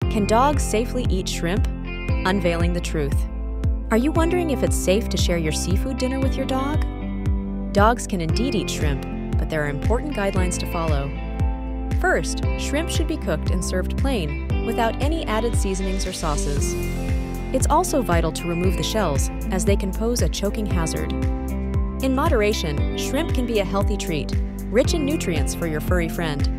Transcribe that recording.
Can dogs safely eat shrimp? Unveiling the truth. Are you wondering if it's safe to share your seafood dinner with your dog? Dogs can indeed eat shrimp, but there are important guidelines to follow. First, shrimp should be cooked and served plain, without any added seasonings or sauces. It's also vital to remove the shells, as they can pose a choking hazard. In moderation, shrimp can be a healthy treat, rich in nutrients for your furry friend.